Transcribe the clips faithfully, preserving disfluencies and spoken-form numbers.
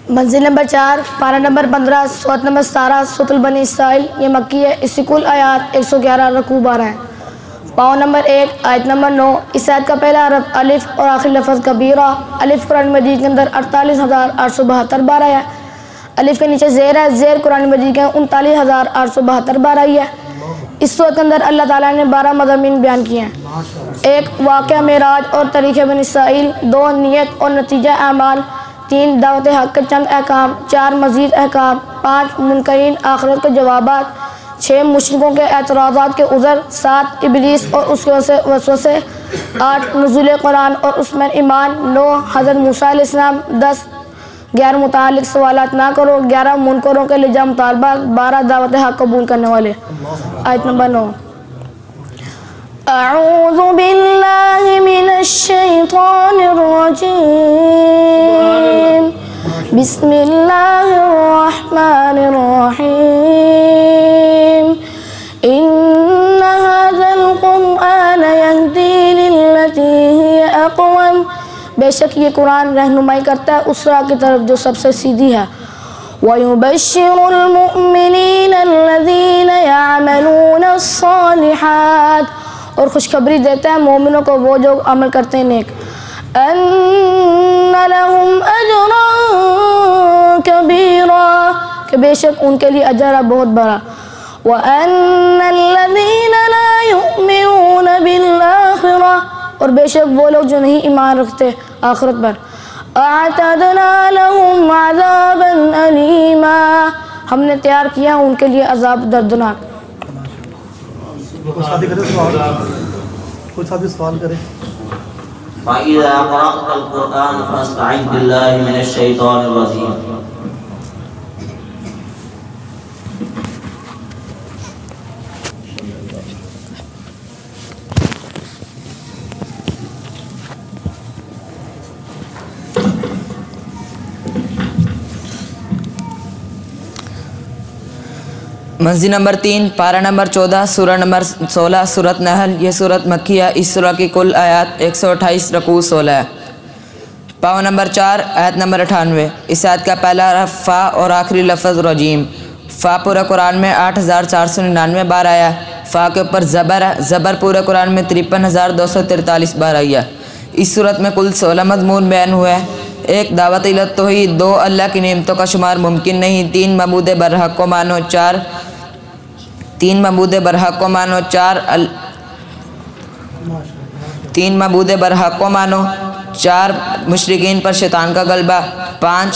منزل نمبر چار، پارہ نمبر پندرہ، سورت نمبر ستارہ، سورۃ بنی اسرائیل، یہ مکی ہے۔ اس کی کل آیات ایک سو گیارہ، رکوع بارہ ہیں۔ پاؤں نمبر ایک، آیت نمبر نو۔ اس آیت کا پہلا حرف الف اور آخری لفظ کبیرہ۔ الف قرآن مجید کے اندر اڑتالیس ہزار آٹھ سو بہتر بار آیا ہے۔ الف کے نیچے زیر ہے، زیر قرآن مجید کے انتالیس ہزار آٹھ سو بہتر بار آئی ہے۔ اس صورت کے اندر اللہ تعالیٰ نے بارہ مضامین بیان کیے ہیں۔ ایک، واقعہ معراج اور تاریخ بنی اسرائیل۔ دو، نیت اور نتیجہ اعمال۔ تین، دعوت حق کے چند احکام۔ چار، مزید احکام۔ پانچ، منکرین آخرت کے جوابات۔ چھ، مشرکوں کے اعتراضات کے عذر۔ سات، ابلیس اور اس کے وسوسے۔ آٹھ، نزول قرآن اور اس میں ایمان۔ نو، حضرت موسیٰ علیہ السلام۔ دس، غیر متعلق سوالات نہ کرو۔ گیارہ، منکروں کے لجا مطالبات۔ بارہ، دعوت حق قبول کرنے والے۔ آیت نمبر نو۔ اعوذ باللہ من الشیطان الرجیم، بسم اللہ الرحمن الرحیم، ان هذا القرآن یہدی للتی ہی اقوم، بے شک یہ قرآن رہنمائی کرتا ہے اس راہ کی طرف جو سب سے سیدھی ہے۔ وَيُبَشِّرُ الْمُؤْمِنِينَ الَّذِينَ يَعْمَلُونَ الصَّالِحَاتِ، اور خوشخبری دیتا ہے مومنوں کو وہ جو عمل کرتے ہیں نیک، أَنَّ لَهُمْ أَجْرًا كَبِيرًا، کہ بے شک ان کے لیے اجر ہے بہت بڑا۔ وَأَنَّ الَّذِينَ لَا يُؤْمِنُونَ بِالْآخِرَةِ، اور بے شک وہ لوگ جو نہیں ایمان رکھتے آخرت پر، أَعْتَدْنَا لَهُمْ عَذَابًا أَلِيمًا، ہم نے تیار کیا ان کے لیے عذاب دردناک۔ کوئی ساتھی کرے سوال کوئی ساتھی سوال کرے فَإِذَا قَرَأْتَ الْقُرْآنَ فَاسْتَعِذْ بِاللَّهِ مِنَ الشَّيْطَانِ الرَّجِيمِ۔ منزل نمبر تین، پارہ نمبر چودہ، سورہ نمبر سولہ، سورۃ نحل، یہ سورت مکی ہے۔ اس سورہ کی کل آیات ایک سو اٹھائیس، رکوع سولہ ہے۔ پاؤں نمبر چار، آیت نمبر اٹھانوے۔ اس آیت کا پہلا حرف فا اور آخری لفظ رجیم۔ فا پورے قرآن میں آٹھ ہزار چار سو ننانوے بار آیا ہے۔ فا کے اوپر زبر ہے، زبر پورے قرآن میں ترپن ہزار دو سو ترتالیس بار آئی ہے۔ اس صورت میں کل سولہ مضمون بیان ہوئے ہیں۔ ایک، دعوت الی التوحید۔ دو، اللہ کی نعمتوں کا شمار ممکن نہیں۔ تین، معبود برحق کو مانو۔ چار تین معبود برحق کو مانو چار ال... تین معبود برحق کو مانو۔ چار، مشرکین پر شیطان کا غلبہ۔ پانچ،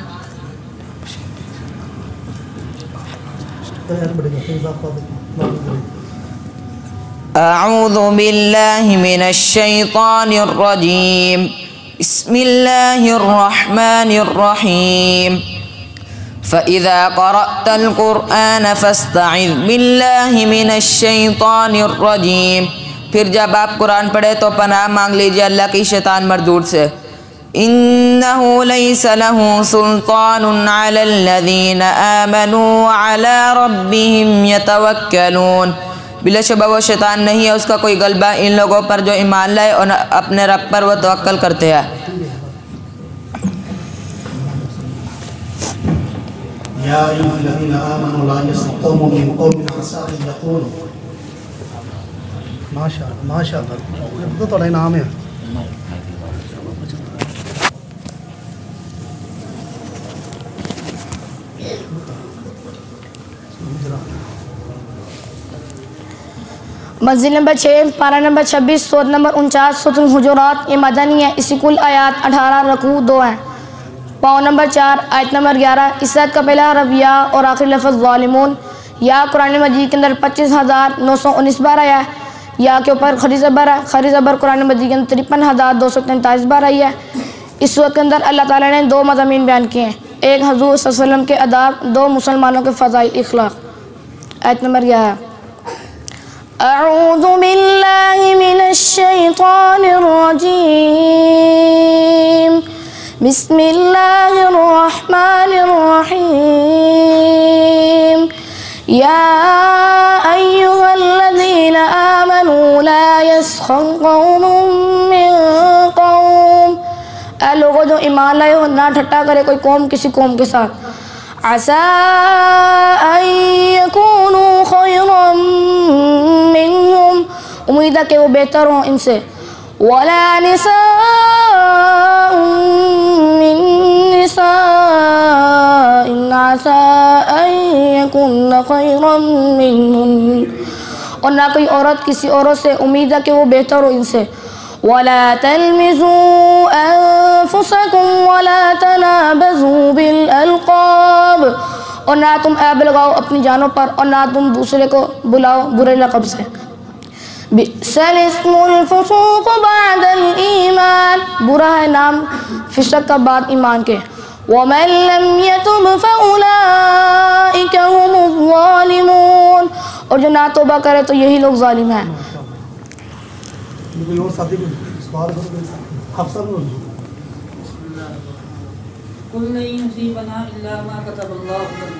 اعوذ باللہ من الشیطان الرجیم، بسم اللہ الرحمن الرحیم، فَإِذَا قَرَأْتَ الْقُرْآنَ فَاسْتَعِذْ بِاللَّهِ مِنَ الشَّيْطَانِ الرَّجِيمِ، پھر جب آپ قرآن پڑھے تو پناہ مانگ لیجئے اللہ کی شیطان مردود سے۔ إِنَّهُ لَيْسَ لَهُ سُلْطَانٌ عَلَى الَّذِينَ آمَنُوا وَعَلَى رَبِّهِمْ يَتَوَكَّلُونَ، بلا شبہ وہ شیطان نہیں ہے اس کا کوئی غلبہ ان لوگوں پر جو ایمان لائے اور اپنے رب پر وہ توکل کرتے ہیں۔ یا ایھا الذین آمنوا لا یسخر قوم من قوم عسى ان یکونوا، ماشاء اللہ ماشاء اللہ، یہ تو تھوڑا انعام ہے۔ منزل نمبر چھ، پارہ نمبر چھبیس، سورت نمبر انچاس، سورۃ الحجرات، یہ مدنی ہے۔ اس کی کل آیات اٹھارہ، رکوع دو ہیں۔ پاؤں نمبر چار، آیت نمبر گیارہ۔ اس آیت کا پہلا حرف یا اور آخری لفظ ظالمون۔ یا قرآن مجید کے اندر پچیس ہزار نو سو انیس بار آیا ہے۔ یا کے اوپر خری زبر ہے، خری زبر قرآن مجید کے اندر ترپن ہزار دو سو تینتالیس بار آئی ہے۔ اس صورت کے اندر اللہ تعالیٰ نے دو مضامین بیان کیے ہیں، ایک حضور صلی اللہ علیہ وسلم کے آداب، دو مسلمانوں کے فضائل اخلاق۔ آیت نمبر گیارہ۔ اعوذ باللہ من الشیطان الرجیم، بسم اللہ الرحمن الرحیم، یا ایہا الذین آمنوا لا يسخر قوم من قوم اے لوگوں جو ایمان لائے ہو، نہ ٹھٹا کرے کوئی قوم کسی قوم کے ساتھ. عسى أن يكونوا خيرا منهم، امید ہے کہ وہ بہتر ہوں ان سے. ولا نساء من نساء عسى أن يكن خيرا منهن، اور نہ کوئی عورت کسی عورت سے امید ہے کہ وہ بہتر ہو ان سے. ولا تلمزوا انفسكم ولا تنابزوا بالالقاب، اور نہ تم عیب لگاؤ اپنی جانوں پر، اور نہ تم دوسرے کو بلاؤ برے لقب سے. بئس الاسم الفسوق بعد الایمان، برا ہے نام فسق کا بعد ایمان کے. ومن لم يتب فاولئک هم الظالمون، اور جو نہ توبہ کرے تو یہی لوگ ظالم ہیں. کوئی اور ساتھی کو سوال کرو. حفصہ بن قل لن يصيبنا الا ما كتب الله لنا.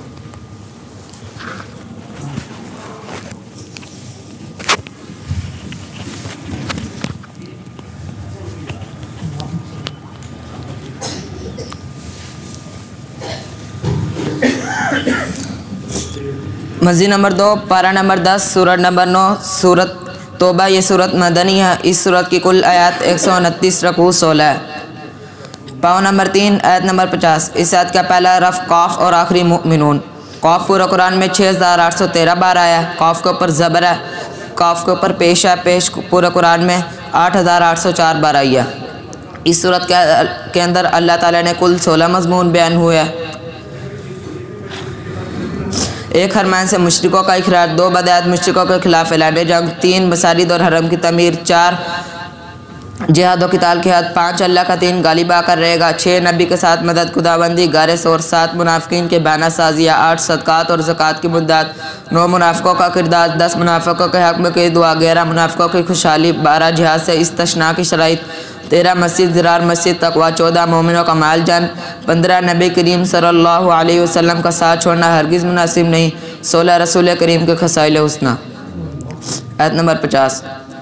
مسجد نمبر دو، پارہ نمبر دس، سورت نمبر نو، سورت توبہ. یہ سورت مدنی ہے. اس سورت کی کل آیات ایک سو انتیس، رکوع سولہ ہے. پاؤں نمبر تین، آیت نمبر پچاس. اس آیت کا پہلا حرف قاف اور آخری مؤمنون. قاف پورا قرآن میں چھ ہزار آٹھ سو تیرہ بار آیا ہے. قاف کے اوپر زبر ہے، قاف کے اوپر پیش ہے. پیش پورا قرآن میں آٹھ ہزار آٹھ سو چار بار آئی ہے. اس سورت کے اندر اللہ تعالیٰ نے کل سولہ مضمون بیان ہوئے ہیں. ایک حرمین سے مشرکوں کا اخراج، دو بدایت مشرکوں کے خلاف اعلان جنگ، تین مساجد اور حرم کی تعمیر، چار جہاد و قتال کے حد، پانچ اللہ کا دین غالب آ کر رہے گا، چھ نبی کے ساتھ مدد خداوندی غار ثور، سات منافقین کے بانہ سازیہ، آٹھ صدقات اور زکوٰۃ کی مدت، نو منافقوں کا کردار، دس منافقوں کے حق میں کی دعا، گیارہ منافقوں کی خوشحالی، بارہ جہاد سے استثناء کی شرائط، تیرہ مسجد زرار مسجد تقوی، چودہ مومنوں کا مال جان، پندرہ نبی کریم صلی اللہ علیہ وسلم کا ساتھ چھوڑنا ہرگز مناسب نہیں، سولہ رسول کریم کے خصائل حسنہ. آیت نمبر پچاس.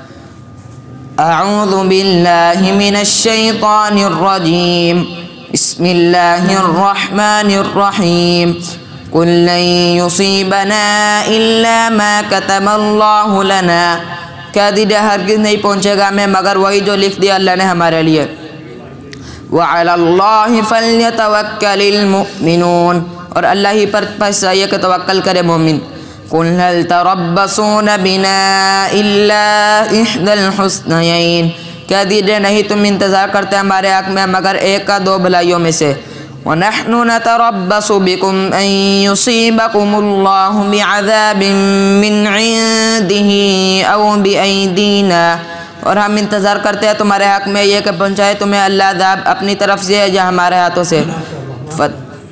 اعوذ باللہ من الشیطان الرجیم، بسم اللہ الرحمن الرحیم. قل لن یصیبنا الا ما کتب اللہ لنا، کہہ دیجئے ہرگز نہیں پہنچے گا ہمیں مگر وہی جو لکھ دیا اللہ نے ہمارے لیے. وعلی اللہ فلیتوکل المؤمنون، اور اللہ ہی پر پس چاہیے کہ توکل کرے مومن. قل هل تربصون بنا الا احدى الحسنيين، کہہ دیجئے نہیں تم انتظار کرتے ہمارے حق میں مگر ایک کا دو بھلائیوں میں سے. وَنَحْنُ نَتَرَبَّصُ بِكُمْ أَن يُصِيبَكُمُ اللَّهُ بِعَذَابٍ مِّنْ عِندِهِ أَوْ بِأَيْدِينَا، اور ہم انتظار کرتے ہیں تمہارے حق میں یہ کہ پہنچائے تمہیں اللہ عذاب اپنی طرف سے یا ہمارے ہاتھوں سے. سوال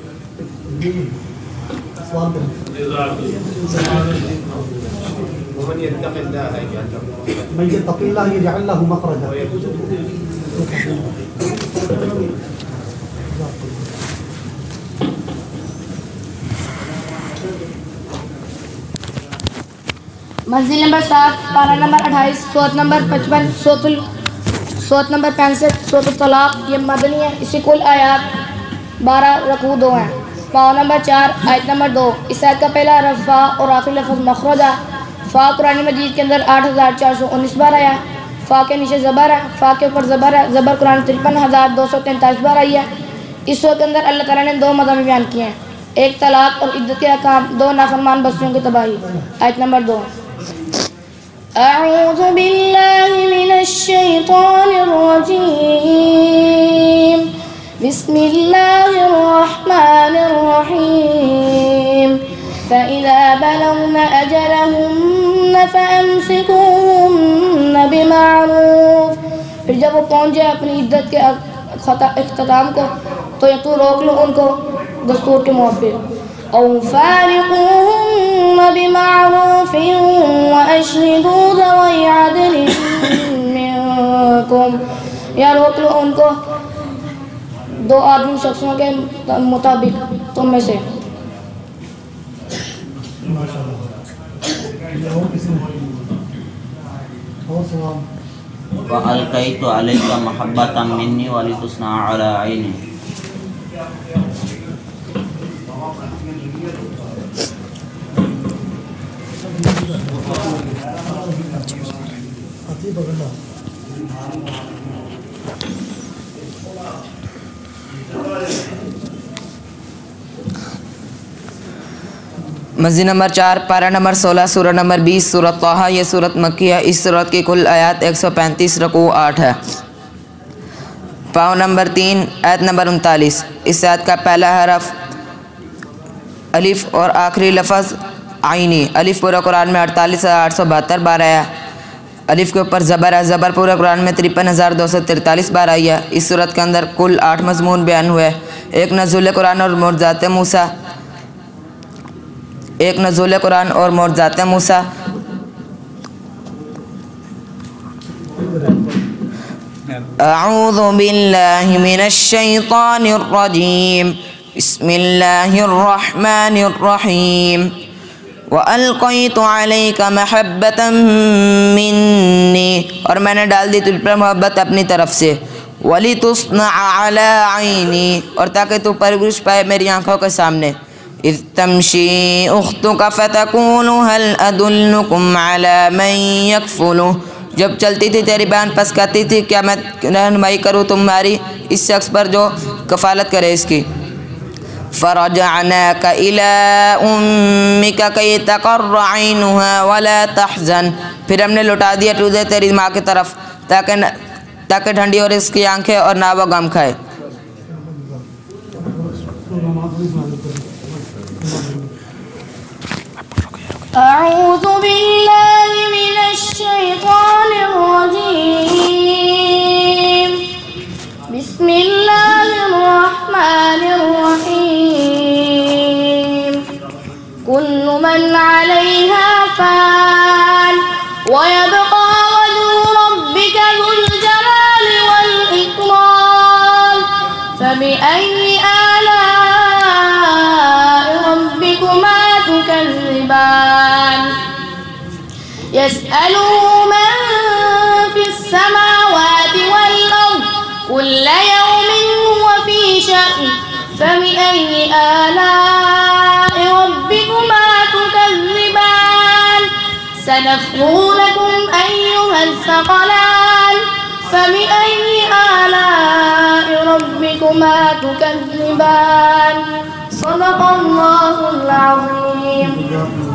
کریں. ومن يتق الله يجعل له من يتق الله يجعل له مخرجا. مسجد نمبر سات، پارہ نمبر اٹھائیس، سورت نمبر پچپن، سورت ال سورت نمبر پینسٹھ، سورت الطلاق. یہ مدنی ہے. اسی کل آیات بارہ، رکوع دو ہیں. پاؤں نمبر چار، آیت نمبر دو. اس آیت کا پہلا حرف فا اور آخری لفظ مخرج ہے. فا قرآن مجید کے اندر آٹھ ہزار چار سو انیس بار آیا ہے. فا کے نیچے زبر ہے، فا کے اوپر زبر ہے. زبر قرآن ترپن ہزار دو سو تینتالیس بار آئی ہے. اس سورت کے اندر اللہ تعالیٰ نے دو مضامین بیان کیے ہیں، ایک طلاق اور عدت کے احکام، دو نافرمان بستیوں کی تباہی. آیت نمبر دو. اعوذ باللہ من الشیطان الرجیم، بسم اللہ الرحمن الرحیم. فَإِذَا بَلَغْنَ أَجَلَهُنَّ فَأَمْسِكُوهُنَّ بِمَعْرُوفٍ، پھر جب وہ پہنچ جائے اپنی عدت کے اختتام کو تو یا تو روک لو ان کو دستور کے موافق. أَوْ فَارِقُوهُنَّ بِمَعْرُوفٍ وَأَشْهِدُوا ذَوَيْ عَدْلٍ مِّنكُمْ، یا روک لو ان کو دو عادل شخصوں کے مطابق تم میں سے. ماشاءاللہ. اور کسی نے اور سوال؟ وَأَلْقَيْتُ عَلَيْكَ مَحَبَّةً مِّنِّي وَلِتُصْنَعَ عَلَىٰ عَيْنِي. مسجد نمبر چار، پارہ نمبر سولہ، سورہ نمبر بیس، سورۃ طٰہٰ. یہ سورت مکی ہے. اس سورت کی کل آیات ایک سو پینتیس، رکوع آٹھ ہے. پاؤں نمبر تین، آیت نمبر انتالیس. اس آیت کا پہلا حرف الف اور آخری لفظ عینی. الف پورے قرآن میں اڑتالیس ہزار آٹھ سو بہتر بار آیا. الف کے اوپر زبر ہے. زبر پورے قرآن میں ترپن ہزار دو سو ترتالیس بار آئی ہے. اس صورت کے اندر کل آٹھ مضمون بیان ہوئے. ایک نزول قرآن اور معجزات موسیٰ ایک نزول قرآن اور معجزات موسیٰ. اعوذ باللہ من الشیطان الرجیم. بسم اللہ الرحمن الرحیم. وَأَلْقَيْتُ عَلَيْكَ مَحَبَّةً مِّنِّي، اور میں نے ڈال دی تجھ پر محبت اپنی طرف سے. وَلِتُصْنَعَ عَلَىٰ عَيْنِي، اور تاکہ تو پرورش پائے میری آنکھوں کے سامنے. اِذْ تَمْشِي أُخْتُكَ فَتَقُولُ هَلْ أَدُلُّكُمْ عَلَىٰ مَن يَكْفُلُهُ، جب چلتی تھی تیری بہن پس کہتی تھی کیا میں رہنمائی کروں تمہاری اس شخص پر جو کفالت کرے اس کی. فَرَجَعْنَاكَ إِلَىٰ أُمِّكَ كَيْ تَقَرَّ عَيْنُهَا وَلَا تَحْزَنْ، پھر ہم نے لوٹا دیا تجھے تیری ماں کی طرف تاکہ تاکہ ٹھنڈی اور اس کی آنکھیں اور نہ وہ غم کھائے. اعوذ باللہ من الشیطان الرجیم. بسم اللہ الرحمن الرحیم. کل من علیہا فان ویبقى وجه ربك ذو الجلال والإكرام. فبأي آلاء ربكما تكذبان. يسأله من في السماوات والأرض كل يوم هو في شأن. فبأي آلاء ربكما تكذبان. سنفرغ لكم أيها الثقلان. فبأي آلاء ربكما تكذبان. صدق الله العظيم.